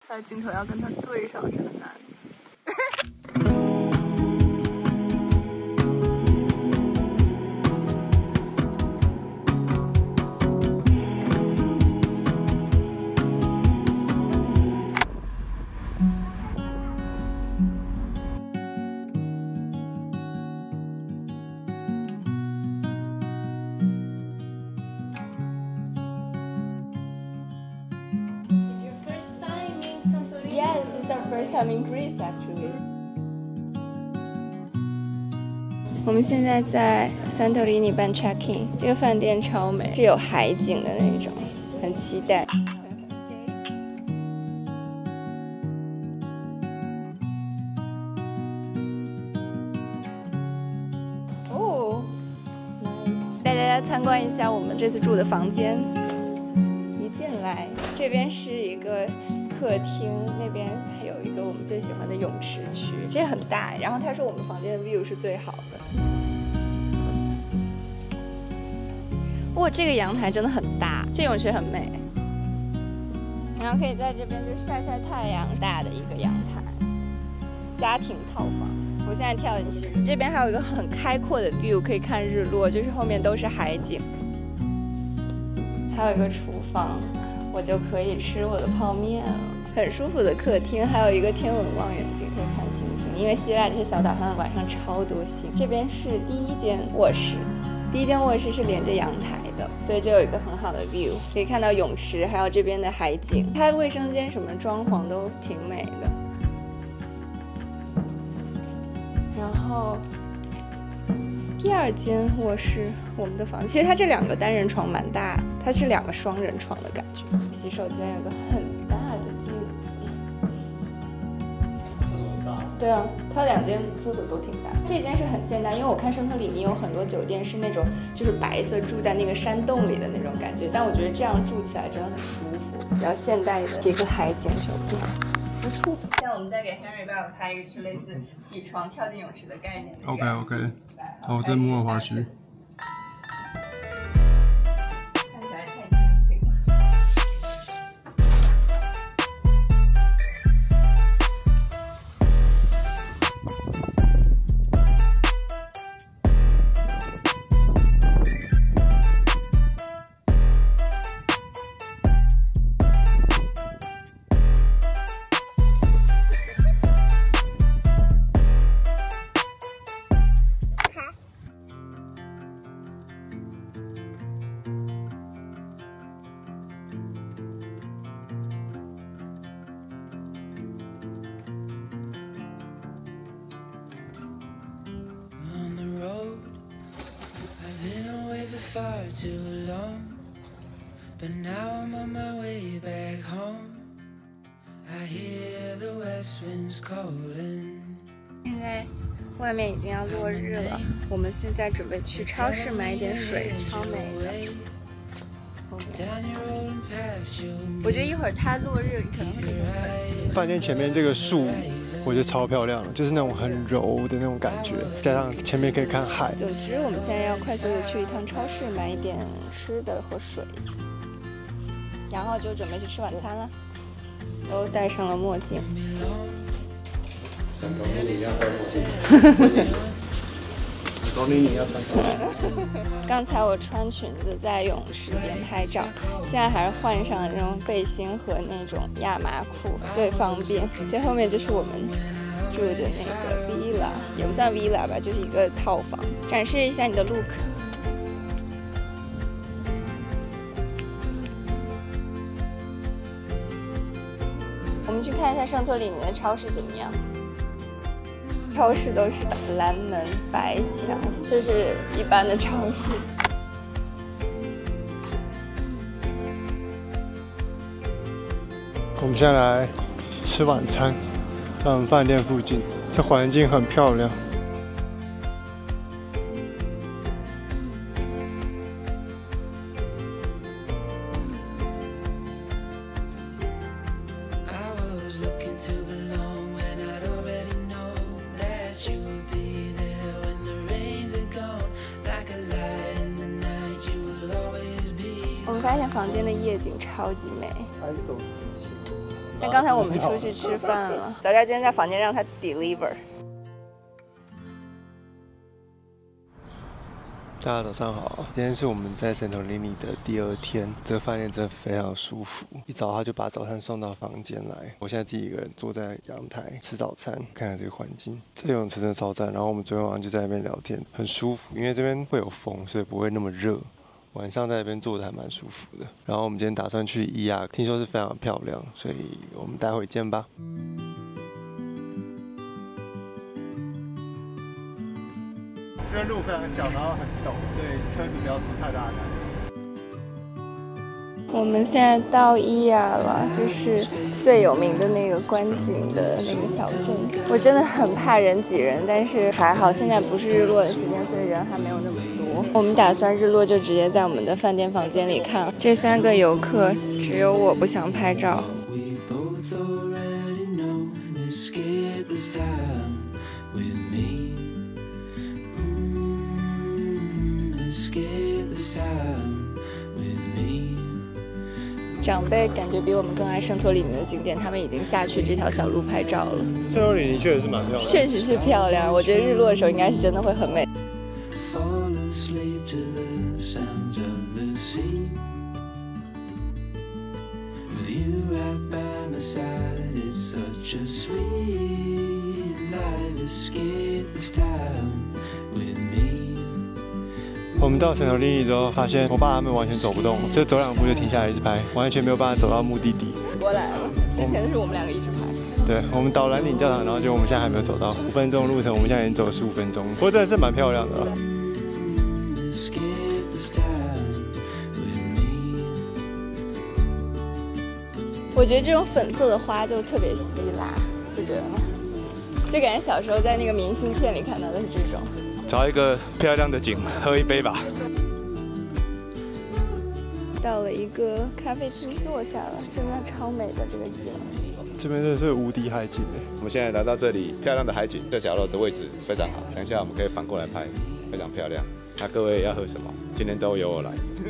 他的镜头要跟他对上，是很难。First time in Greece, actually. 我们现在在桑托里尼办 check-in， 这个饭店超美，是有海景的那种，很期待。哦 ，nice！ 带大家参观一下我们这次住的房间。一进来，这边是一个客厅，那边还有一个我们最喜欢的泳池区，这很大。然后他说我们房间的 view 是最好的。哇，这个阳台真的很大，这泳池很美。然后可以在这边就晒晒太阳，大的一个阳台，家庭套房。我现在跳进去，这边还有一个很开阔的 view， 可以看日落，就是后面都是海景。还有一个厨房。我就可以吃我的泡面了，很舒服的客厅，还有一个天文望远镜可以看星星。因为希腊这些小岛上晚上超多星。这边是第一间卧室，第一间卧室是连着阳台的，所以就有一个很好的 view， 可以看到泳池，还有这边的海景。它卫生间什么装潢都挺美的。然后第二间卧室，我们的房子，其实它这两个单人床蛮大的，它是两个双人床的感觉。洗手间有个很大的镜子，厕所很大。对啊，它两间厕所都挺大。这间是很现代，因为我看圣托里尼有很多酒店是那种就是白色住在那个山洞里的那种感觉，但我觉得这样住起来真的很舒服，比较现代的一个海景酒店。不错。现在我们在给 Henry 爸爸拍一个就是类似起床跳进泳池的概念的。 OK。好，在摩尔华区。 看起来太清醒了。 Far too long, but now I'm on my way back home. I hear the west winds calling. 现在外面已经要落日了，我们现在准备去超市买一点水，超美的。我觉得一会儿它落日可能会变成粉色。 饭店前面这个树，我觉得超漂亮的，就是那种很柔的那种感觉，加上前面可以看海。 总之，我们现在要快速的去一趟超市买一点吃的和水，然后就准备去吃晚餐了。都戴上了墨镜。 想搞你要戴墨镜。搞你要穿口罩。 刚才我穿裙子在泳池边拍照，现在还是换上那种背心和那种亚麻裤最方便。这后面就是我们住的那个 villa， 也不算 villa 吧，就是一个套房。展示一下你的 look。我们去看一下圣托里尼的超市怎么样。超市都是蓝门白墙，就是一般的超市。 我们现在来吃晚餐，在我们饭店附近，这环境很漂亮。 我们发现房间的夜景超级美。 但刚才我们出去吃饭了，早知道今天在房间让他 deliver。 大家早上好，今天是我们在圣托里尼的第2天，这个饭店真的非常舒服。一早他就把早餐送到房间来，我现在自己一个人坐在阳台吃早餐，看看这个环境。这游泳池真的超赞，然后我们昨天晚上就在那边聊天，很舒服，因为这边会有风，所以不会那么热。晚上在那边坐的还蛮舒服的。然后我们今天打算去伊亚，听说是非常漂亮，所以我们待会见吧。这边路非常小，然后很陡，所以车子不要出太大的感觉。 我们现在到伊亚了，就是最有名的那个观景的那个小镇。我真的很怕人挤人，但是还好现在不是日落的时间，所以人还没有那么多。我们打算日落就直接在我们的饭店房间里看。这3个游客，只有我不想拍照。长辈感觉比我们更爱圣托里尼的景点，他们已经下去这条小路拍照了。 圣托里尼确实是蛮漂亮的， 确实是漂亮。我觉得日落的时候应该是真的会很美。 我们到圣托里尼之后，发现我爸他们完全走不动，就走2步就停下来一直拍，完全没有办法走到目的地。 我来了，之前是我们2个一直拍。 对，我们到蓝岭教堂，然后就我们现在还没有走到5分钟的路程，我们现在已经走了15分钟，不过真的是蛮漂亮的了。 我觉得这种粉色的花就特别希腊，不觉得吗？就感觉小时候在那个明信片里看到的是这种。 找一个漂亮的景，喝一杯吧。 到了一个咖啡厅坐下了，真的超美的这个景。 这边真的是无敌海景哎！ 我们现在来到这里，漂亮的海景，这角落的位置非常好。等一下我们可以反过来拍，非常漂亮。那各位要喝什么？今天都由我来。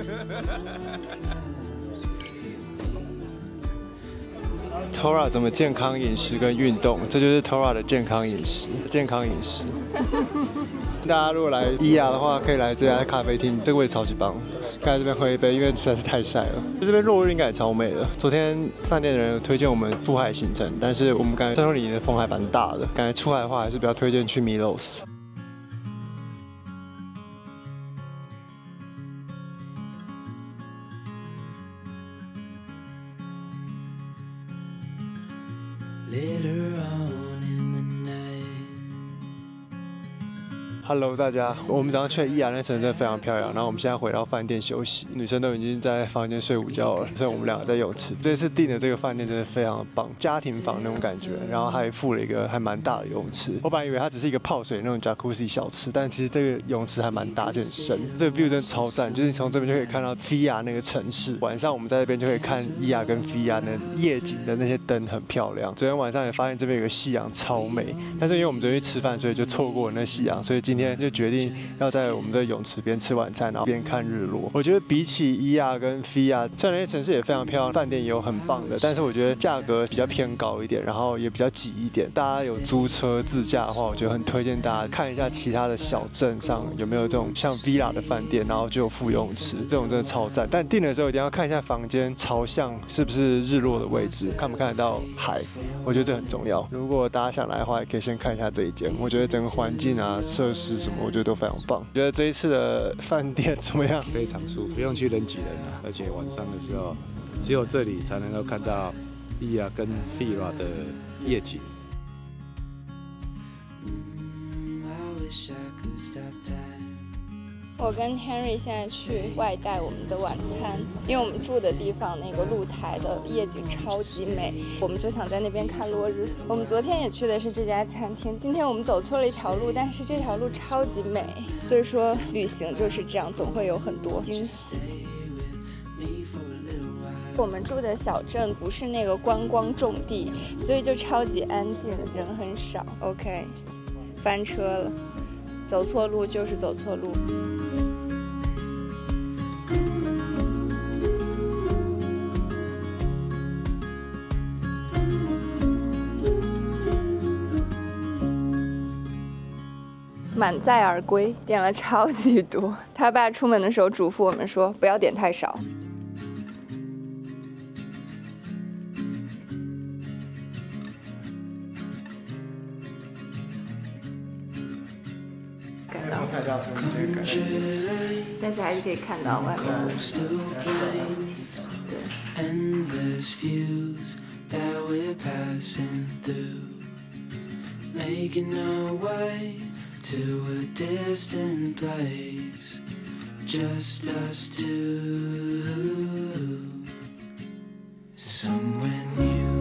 Tora 怎么健康饮食跟运动？这就是 Tora 的健康饮食。健康饮食。大家如果来伊亚的话，可以来这家咖啡厅，这个位置超级棒。刚才这边喝一杯，因为实在是太晒了。这边落日应该也超美的。昨天饭店的人有推荐我们出海行程，但是我们感觉圣托里尼的风还蛮大的，感觉出海的话还是比较推荐去米洛斯。Hello， 大家，我们早上去伊亚那城真的非常漂亮，然后我们现在回到饭店休息，女生都已经在房间睡午觉了，所以我们2个在泳池。这次订的这个饭店真的非常的棒，家庭房那种感觉，然后还附了一个还蛮大的泳池。我本来以为它只是一个泡水那种 jacuzzi 小池，但其实这个泳池还蛮大，就很深。这个 view 真的超赞，就是你从这边就可以看到菲亚那个城市，晚上我们在这边就可以看伊亚跟菲亚的夜景的那些灯很漂亮。昨天晚上也发现这边有个夕阳超美，但是因为我们昨天去吃饭，所以就错过了那夕阳，所以今天就决定要在我们的泳池边吃晚餐，然后边看日落。我觉得比起伊亚跟菲亚，虽然那些城市也非常漂亮，饭店也有很棒的，但是我觉得价格比较偏高一点，然后也比较挤一点。大家有租车自驾的话，我觉得很推荐大家看一下其他的小镇上有没有这种像 villa 的饭店，然后就有附游泳池，这种真的超赞。但订的时候一定要看一下房间朝向是不是日落的位置，看不看得到海，我觉得这很重要。如果大家想来的话，也可以先看一下这一间，我觉得整个环境啊、设施什么，我觉得都非常棒。觉得这一次的饭店怎么样？ 非常舒服，不用去人挤人啊，而且晚上的时候，只有这里才能够看到伊亚跟菲拉的夜景。 我跟 Henry 现在去外带我们的晚餐，因为我们住的地方那个露台的夜景超级美，我们就想在那边看落日。我们昨天也去的是这家餐厅，今天我们走错了一条路，但是这条路超级美，所以说旅行就是这样，总会有很多惊喜。我们住的小镇不是那个观光重地，所以就超级安静，人很少。OK， 翻车了，走错路就是走错路。 满载而归，点了超级多。他爸出门的时候嘱咐我们说，不要点太少。 太大声，你就感觉。 但是还是可以看到外面。对。 Endless views that we're passing through, making our way to a distant place, just us two, somewhere new.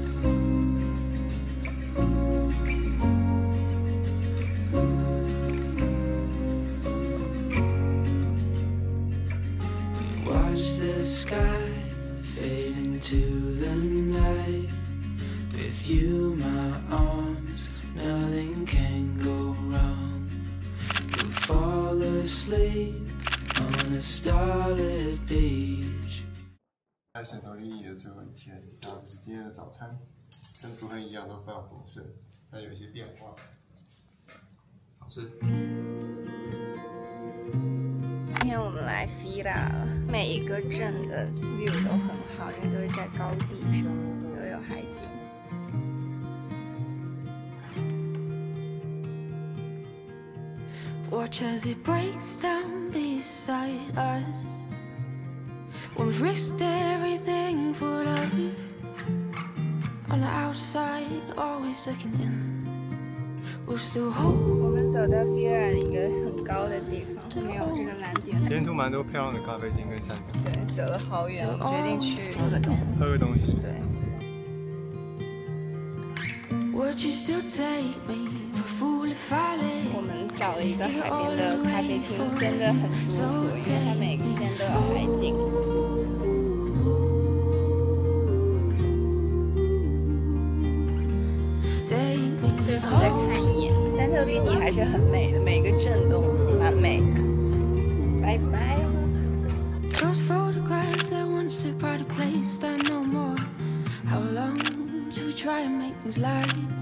We watch the sky fade into the night. With you, my arms, nothing can go wrong. You'll fall asleep on a starlit beach. 在神头利益的最后一天，然后就是今天的早餐，跟昨天一样都非常丰盛，但有一些变化。好吃。 今天我们来 Fila 了，每一个镇的 view 都很好，因为都是在高地上，又有海景。 Watch as it breaks down beside us. When we've risked everything for love. On the outside, always second in. We'll still hold. 我们走到 Fila 一个很高的地方，后面有这个蓝点。 沿途蛮多漂亮的咖啡厅跟餐厅。 对，走了好远，我们决定去喝个东西。 对。 Would you still take me for a fool if I let? 我们找了一个海边的咖啡厅，真的很舒服，因为它每一间都有海景。最后再看一眼，但特比尼还是很美的，每个镇都蛮美的。拜拜。 Those photographs that once took pride of place, I no more. How long till we try and make things light?